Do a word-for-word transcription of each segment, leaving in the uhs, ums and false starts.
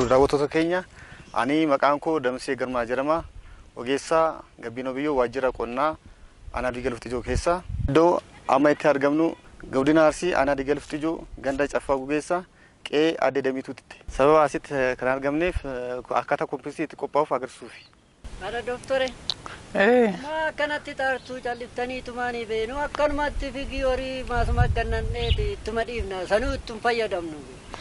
daawwattoota keenya ani maqaan koo Damsee Girmaa jedhama. Ogeessaa Gabbinoo Biyyoo waajjira qonnaa aanaa Diiga Luftijoo keessa. Iddoo amma itti argamnu godina Arsii aanaa Diiga Luftijoo ganda Caffaa Gugeessaa qe'ee Aadde Damituutti. Sababa asitti kan argamneef akkaataa kompiitii itti qophaa'uuf agarsiisuufi. Mara doktore. Eh. Ma kanatti tartuu calliftanii tumaanii beenu akkanumatti figii horii maasuma gannanneeti ittuma dhiifna sanuu ittum fayyadamnu.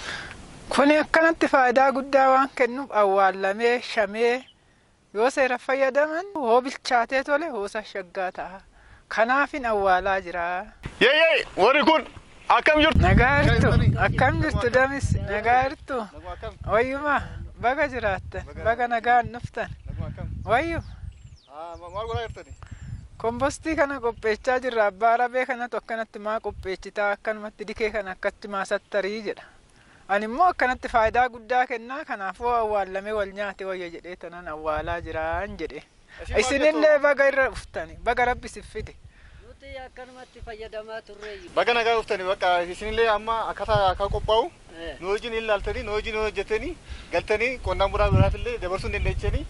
Kuni akkanatti faayidaa guddaa waan kennuuf awwaalamee shamee yoo seera fayyadaman hoo bilchaatee tole hoosa shaggaa ta'a. Kanaafin awwaalaa jira. Yee warri kun akkam jirtu? Nagaa jirtu. Akkam jirtu Damis? Nagaa jirtu. Wayyuma baga jiraattan baga nagaan dhuftan. Wayyu. Ah maal godhaa jirtani? Kompostii kana qopheechaa jirra. Abbaa Arabee kanatu akkanatti maa qopheessitaa akkanumatti dikee kana akkatti maasattarii jedha. Ani immoo akkanatti faayidaa guddaa kennaa kanaafuu awwaalamee wal nyaate wayya jedhee tanan awwaalaa jiraan jedhe. Isinillee baga irra dhuftani baga Rabbi siffite. Nuti akkanumatti fayyadamaa turreeyyu. Baga nagaa dhuftani bakka isinillee amma akkaataa akka qophaa'u nu wajjin ilaaltanii nu wajjin hojjetanii galtanii qonnaan bulaa biraafillee dabarsuu dandeechanii.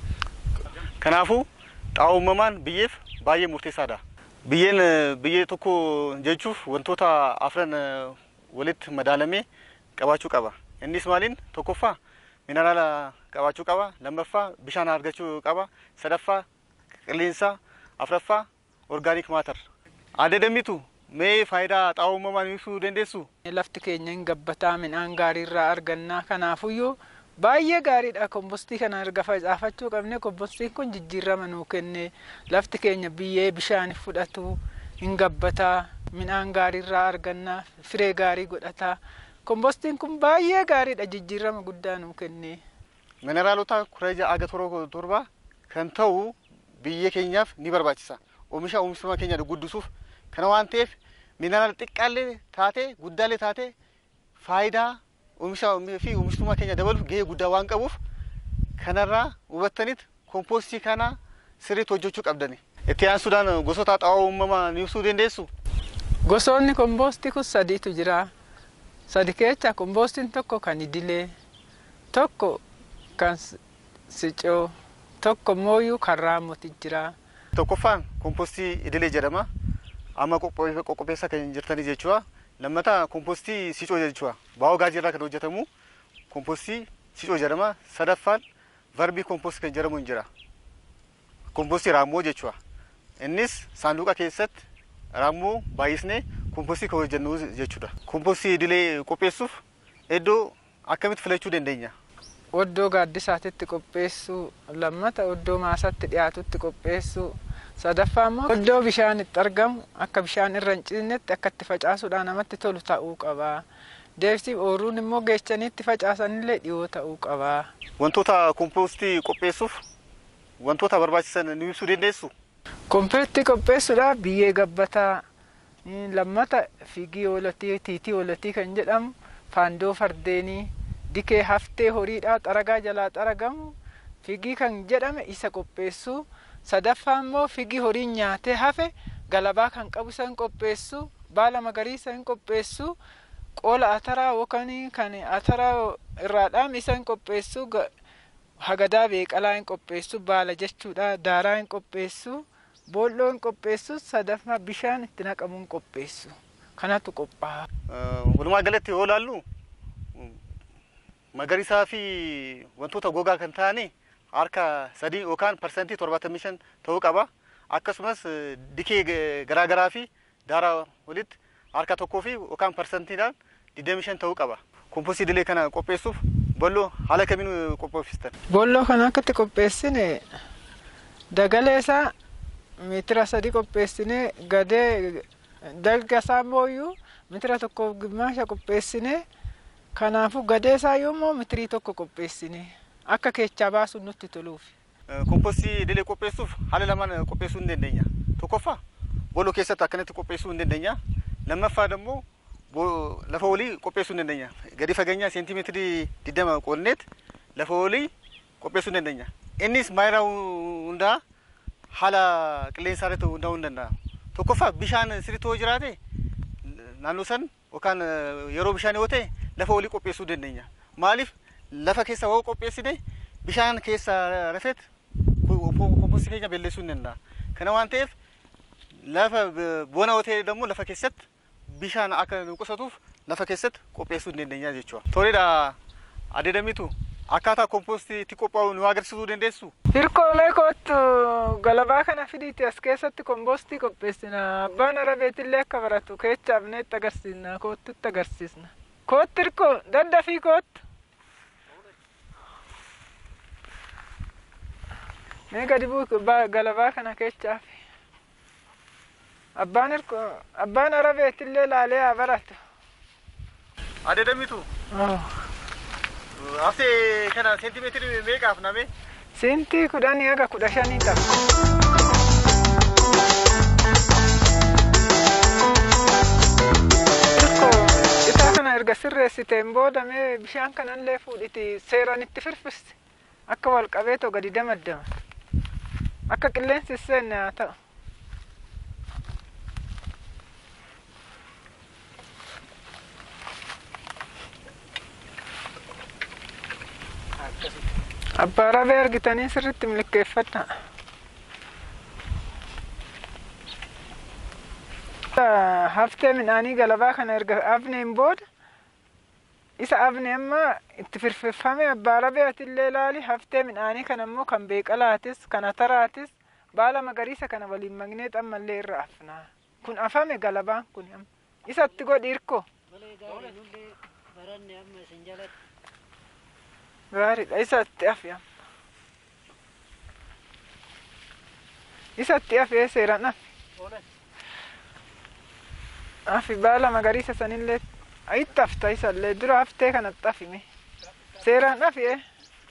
Kanaafuu xaa'oo uumamaan biyyeef baay'ee murteessaadha. Biyyeen biyyee tokko jechuuf wantoota afran walitti madaalamee qabaachuu qaba. Innis maaliin tokkoffaa mineraala qabaachuu qaba, lammaffaa bishaan argachuu qaba, sadaffaa qilleensa, afraffaa orgaanik maatar. Aadde Damitu mee faayidaa xaa'oo uumamaan ibsuu dandeessu? Lafti keenya hin gabbataa midhaan gaarii irraa argannaa kanaafuyyuu baay'ee gaariidha. Kompostii kana erga facaafachuu qabne kompostiin kun jijjiirama nuu kenne lafti keenya biyyee bishaan fudhatu hin gabbataa midhaan gaarii irraa argannaa firee gaarii godhataa. Kompostiin kun baay'ee gaariidha jijjiirama guddaa nuu kenne. Mineraalota kureja aga torba kan ta'u biyya keenyaaf ni barbaachisa. Oomisha oomishtummaa keenya guddisuuf kana waan ta'eef mineraala xiqqaallee taate guddaallee taate faayidaa oomisha fi oomishtummaa keenya dabaluuf gahee guddaa waan qabuuf kanarraa hubattaniit kompostii kana sirriitti hojjechuu qabdani. Itti aansuudhaan gosoota xaa'oo uumamaa ni ibsuu dandeessu? Gosoonni kompostii kun sadiitu jira. Sadi keessa kompostiin tokko kan idilee, tokko kan sicoo, tokko mooyyuu kan raamoti jira. Tokkoffaan kompostii idilee jedhama. Amma qopheessaa kan jirtanii jechuudha. Lammataa kompostii sicoo jechuudha. Baa'oo gaazii irraa kan hojjetamu kompostii sicoo jedhama. Sadaffaan varbii kompostii kan jedhamu jira. Kompostii raammoo jechuudha. Innis saanduqa keessatti raammoo baay'isnee kompostii kan hojjennu jechuudha. Kompostii idilee qopheessuuf iddoo akkamitti filachuu dandeenya? Oddoo gaaddisaatti qopheessuu, lammata oddoo maasaatti dhiyaatutti qopheessuu, sadaffaa immoo oddoo bishaan itti argamu akka bishaan irra hin cinnetti akka itti facaasuudhaan namatti tolu ta'uu qaba. Deebisii ooruun immoo geechaniitti facaasanillee dhiyoo ta'uu qaba. Wantoota kompostii qopheessuuf wantoota barbaachisan ni ibsuu dandeessu? Kompostii qopheessuudhaaf biyyee gabbataa, lammata figii hoolotii, tiitii hoolotii kan jedhamu, faandoo fardeenii, dikee haftee horiidhaa xaragaa jalaa xaragamu, figii kan jedhame isa qopheessuu, sadaffaa immoo figii horiin nyaatee hafe galabaa kan qabu isa hin qopheessuu, baala magariisa hin qopheessuu, qola ataraa yookaan kan ataraa irraa dhaame isa hin qopheessuu, hagadaa beeqalaa hin qopheessuu, baala jechuudha, daaraa hin qopheessuu, boolloo hin qopheessuu, sadaffaa bishaan itti naqamu hin qopheessuu. Kanatu qophaa'a. Walumaa galatti yoo ilaallu magariisaa fi wantoota gogaa kan ta'ani harka sadii yookaan parsantii torbaatamii shan ta'uu qaba. Akkasumas dikee garaagaraa fi daaraa walitti harka tokkoo fi yookaan parsantiidhaan digdamii shan ta'uu qaba. Kompostii idilee kana qopheessuuf bolloo haala kamiin qopheessitan? Bolloo kana akkatti qopheessine dagalee isaa meetira sadii qopheessine gadee dalga isaa mooyyuu meetira tokkoof gimmaasha qopheessine. Kanaafuu gadee isaa yommuu meetirii tokko qopheessine akka keechaa baasuun nutti toluuf. Kompostii idilee qopheessuuf haala lamaan qopheessuu ni dandeenya. Tokkoffaa bolloo keessatti akkanatti qopheessuu ni dandeenya. Lammaffaa immoo lafa olii qopheessuu ni dandeenya. Gadi fageenyaa seentimeetirii digdama qoodneet lafa olii qopheessuu ni dandeenya. Innis maayilaa hundaa haala qilleensaa irratti hundaa'uu ni danda'a. Tokkoffaa bishaan sirriitti yoo jiraate naannoo san yookaan yeroo bishaan yoo ta'e lafa olii qopheessuu dandeenya. Maaliif lafa keessa woo qopheessine bishaan keessa rafet kompostii keenya balleessuu ni danda'a. Kana waan ta'eef lafa bona ta'e ደግሞ lafa keessatti bishaan akka nu qusatuuf lafa keessatti qopheessuu ni dandeenya jechuudha. Toleedha adeedamitu akkaataa kompostii itti qophaa'u nu agarsiisuu dandeessu. Hirkoolee kootu galabaa kana fidiitti as keessatti kompostii qopheessina. Abbaan arabeetillee akka baratu keechaafnee itti agarsiisna. Kootu itti agarsiisna. Kootu hirkoo daddafii kootu. Mee gadi bu'u galabaa kana keechaaf. Abbaan hirkoo abbaan arabeetillee laalee haa baratu. Adeedamitu. Afte kana sentimeetiri meeqaaf name? Sentii kudhanii haga kudha shanii ta'a. Citaa kana erga sirreessiteen booda mee bishaan kanallee fuudhiti seeraan itti firfirsi. Akka wal qabeetoo gadi damaddama. Akka qilleensi seenne haa ta'u. Abbaa rabee argitanii sirriitti milkeeffadha. Haftee midhaanii galabaa kana erga afneen booda isa afne amma itti firfirfame abbaa rabee atillee ilaali. Haftee midhaanii kana immoo kan beeqalaatis kan ataraatis baala magariisa kana waliin magnee xammallee irra afna. Kun afame galabaan kun isatti godhi hirkoo. Gaariidha isatti afi amma. Isatti afi seeraan afi. Afi baala magariisa sanillee itti afta isallee dura haftee kanatti afime. Seeraan afi ee.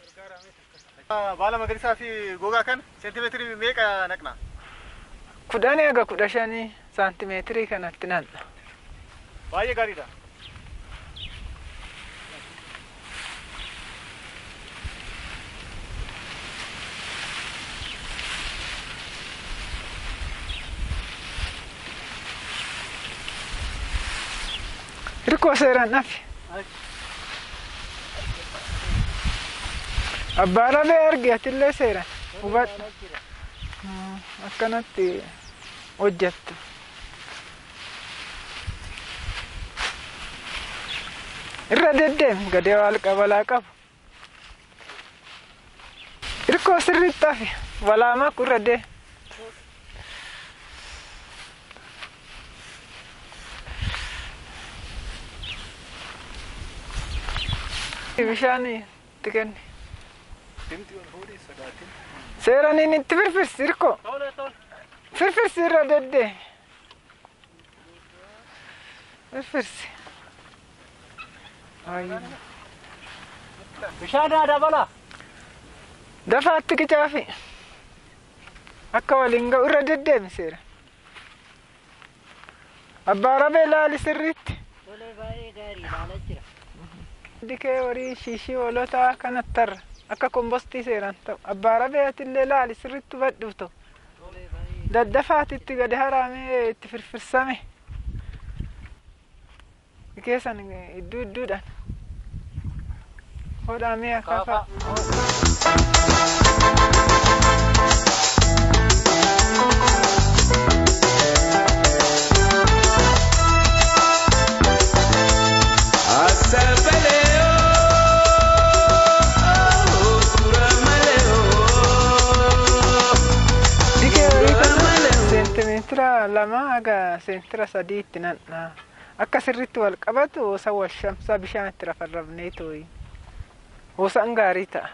Baala magariisaa fi gogaa kan sentimeetirii meeqa naqna? Kudhanii haga kudha shanii saantimeetirii kanatti naqna. Baay'ee gaariidha. Hirkoo seeraan afi. Abbaa rabee argi atillee seeraan hubadhu. Akkanatti hojjettu. Irra deddeemi gadee wal qabalaa qabu. Hirkoo sirriitti afi walaamaa kun irra deemi. Bishaan itti kenni. Seeraan inni itti firfirsi hirkoo. Firfirsi irra deddeemi. Firfirsi. Bishaan aadaa balaa. Dafaatti qicaafi. Akka waliin ga'u irra deddeemi seera. Abbaa rabee laali sirriitti. Tolee baay'ee gaarii ilaalaa jira. Dikee horii shiishii hoolotaa kanattarra akka kompostii seeraan ta'u. Abbaa rabee atillee laali sirriitti hubadhuuf ta'u. Daddafaatitti gadi haraamee itti firfirsame. Keessan idduu idduudhaan. Hodhaamee akkaataa. Seentimeetira lama haga seentimeetira sadiitti naqna. Akka sirriitti wal qabatu hoosa wal shamsaa bishaan itti rafarrafnee tooyi. Hoosaan gaarii ta'a.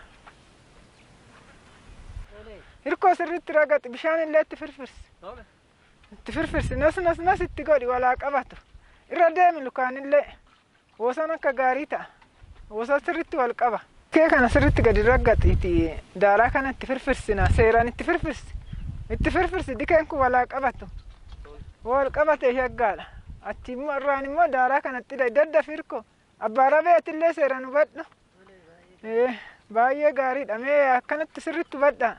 Hirkoo sirriitti ragaxi bishaan illee itti firfirsi. Itti firfirsi nas nas nas itti godhi walaa qabatu. Irra deemi lukaan illee hoosaan akka gaarii ta'a. Hoosaa sirriitti wal qaba. Kee kana sirriitti gadi ragaxiiti daaraa kana itti firfirsina seeraan itti firfirsi. Itti firfirsi dikeen kun walaa qabatu. Wal qabatee shaggaadha. Achi immoo irraan immoo daaraa kanatti daddafi hirkoo. Abbaa rabee atillee seeraan hubadhu. Baay'ee gaariidha. Mee akkanatti sirriitti hubadhaa.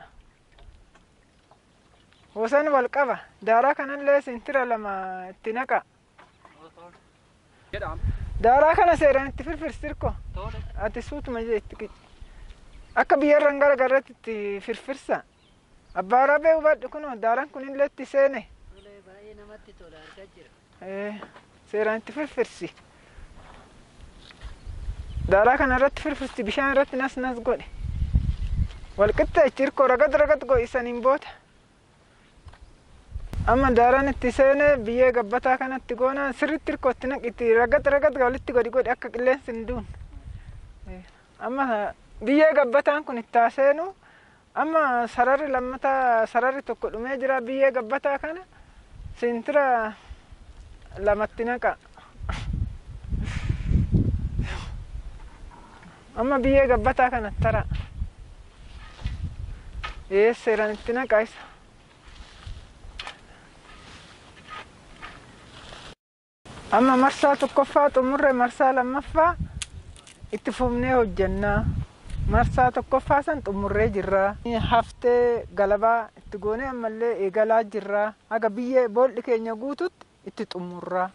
Hoosaan wal qaba. Daaraa kanallee seentimeetira lama itti naqa. Daaraa kana seeraan itti firfirsirko. Ati suutuma itti akka biyya irraan gara garratti itti firfirsa. Abbaa Rabee hubadhu kunoo daaraan kun illee itti seene. Baay'ee namatti tola argaa jira. Seeraan itti firfirsi. Daaraa kana irratti firfirsi bishaan irratti nas nas godhe. Walqixxee cirkoo ragad ragad godhisaniin booda. Amma daaraan itti seene biyyee gabbataa kanatti goona sirriitti hirkootti naqitti ragad ragad walitti godhi godhi akka qilleensi hin duun. Amma biyyee gabbataan kun itti seenu amma sararri lammataa sararri tokko dhumee jira biyyee gabbataa kana sintira lamatti naqa. Amma biyyee gabbataa kana tara. Ee seeraan itti naqa isa. Amma marsaa tokkoffaa xumurre marsaa lammaffaa itti fufnee hojjannaa. Marsaa tokkoffaa san xumurree jirra. Haftee galabaa itti goonee ammallee eegalaa jirra. Haga biyyee boolli keenya guututti itti xumurraa.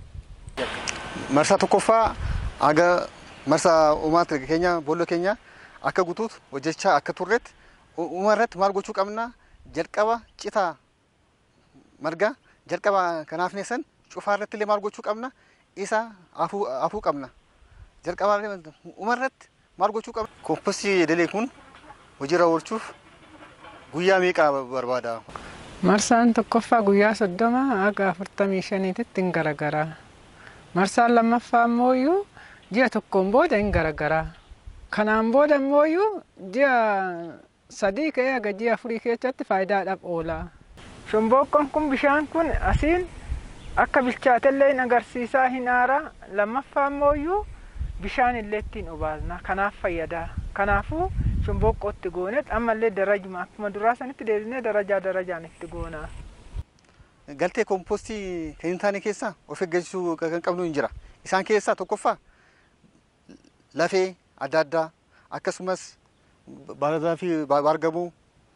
Marsaa tokkoffaa haga marsaa uummata keenya boolli keenya akka guutuutu hojjechaa akka turreetti uumarratti maal gochuu qabna jalqaba citaa marga jalqaba kanaaf neessan cufaarratti illee maal gochuu qabna isa afuu afuu qabna jalqaba uumarratti maal gochuu qabna. Kompostii dalee kun hojiirra oolchuuf guyyaa meeqa barbaada? Marsaan tokkoffaa guyyaa soddoma haga afurtamii shaniititti hin garagaraa. Marsaan lammaffaa immoo ji'a tokkoon booda hin garagaraa. Kanaan booda immoo ji'a sadii ka'ee haga ji'a afurii keessatti faayidaadhaaf oola. Shomboqqoon kun bishaan kun asiin akka bilchaatellee hin agarsiisaa hin aaraa. Lammaffaa immoo bishaan illee ittiin obaasna. Kanaaf fayyada. Kanaafuu shomboqqootti goone ammallee darajuma akkuma duraa sanitti deebisnee darajaa darajaan itti goona. Galtee kompostii kan hin taane keessaa of eeggachuu kan qabnu hin jira. Isaan keessaa tokkoffaa lafee adda addaa akkasumas baaladaa fi baargamuu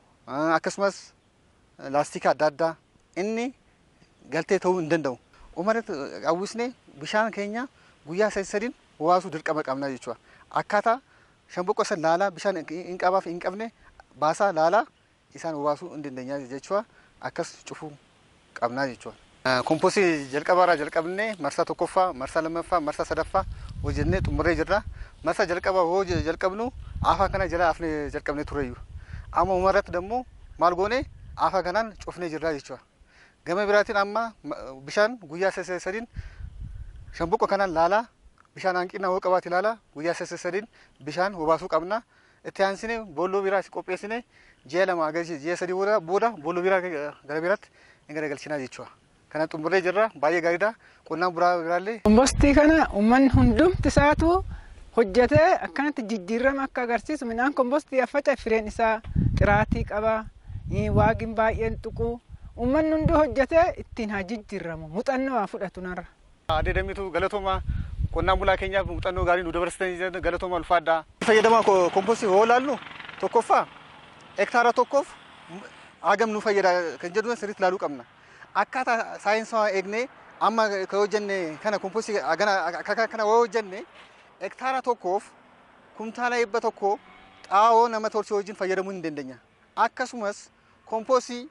akkasumas laastika adda addaa inni galtee ta'uu hin danda'u. Uummata hawwisnee bishaan keenya guyyaa sadii obaasuu dirqama qabna jechuudha. Akkaataa shomboqqoo san laalaa bishaan hin qabaaf hin qabne baasaa laalaa isaan obaasuu hin dandeenya jechuudha. Akkas cufuu qabna jechuudha. Kompostii jalqabaarraa jalqabnee marsaa tokkoffaa, marsaa lammaffaa, marsaa sadaffaa hojjennee xumurree jirra. Marsaa jalqabaa hoo jalqabnu afaa kana jala afnee jalqabnee tureyyuu. Amma uumarratti dammoo maal goone afaa kanaan cufnee jirra jechuudha. Gama biraatiin amma bishaan guyyaa sadiin shomboqqoo kanaan laalaa bishaan hanqina hoo qabaate laalaa guyyaa sadiin bishaan obaasuu qabna. Itti aansine boolloo biraa qopheessine ji'a lama agarsiisa ji'a sadii booda booda boolloo biraa gara biraatti hin garagalchinaa jechuudha. Kana xumurree jirra baay'ee gaariidha. Qonnaan biraallee. Kompostii kana uummanni hundumti isaatu hojjetee akkanatti jijjiirama akka agarsiisu midhaan kompostii affaca fireen isaa xiraatii qaba. Waaqin baay'een tuqu. Uummanni hundi hojjetee ittiin haa jijjiiramu. Muuxannoo haa fudhatu narra. Aadde Dammituu galatooma qonnaan bulaa keenyaaf muuxannoo gaarii nu dabarsitanii galatooma ulfaadhaa. Fayyadamaa kompostii hoo laallu tokkoffaa hektaara tokkoof hagam nu fayyada kan jedhu sirriitti ilaaluu qabna. Akkaataa saayinsawaa eegnee amma kan hojjenne kana kompostii akka kana hoo hojjenne hektaara tokkoof kumtaala dhibba tokko xaa'oo nama tolchee wajjin fayyadamuu hin dandeenya. Akkasumas kompostii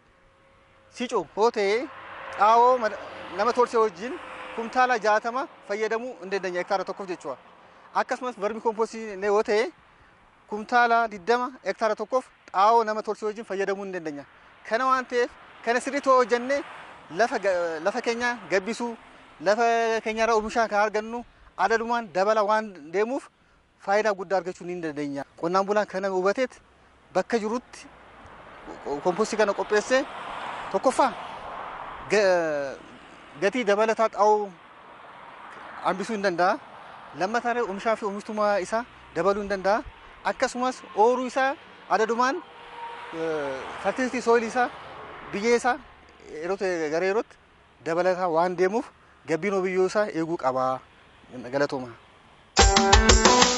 sicuu hoo ta'ee xaa'oo nama tolchee wajjin kumtaala jaatama fayyadamuu hin dandeenya hektaara tokkoof jechuudha. Akkasumas vermi kompostii hoo ta'ee kumtaala digdama hektaara tokkoof xaa'oo nama tolchee wajjin fayyadamuu hin dandeenya. Kana waan ta'eef kana sirriitti hoo hojjenne lafa lafa keenya gabbisuu lafa keenyarraa oomishaa kan argannu adadumaan dabala waan deemuuf faayidaa guddaa argachuu ni dandeenya. Qonnaan bulaan kana hubateet bakka jirutti kompostii kana qopheessee tokkoffaa gatii dabalataa xaa'oo hambisuu hin danda'a. Lammataa oomishaa fi oomishtummaa isaa dabaluu hin danda'a. Akkasumas ooruu isaa adadumaan fertility soil isaa biyyee isaa yeroo gara yerootti dabalataa waan deemuuf gabbiin biyyoo isaa eeguu qaba. Galatooma.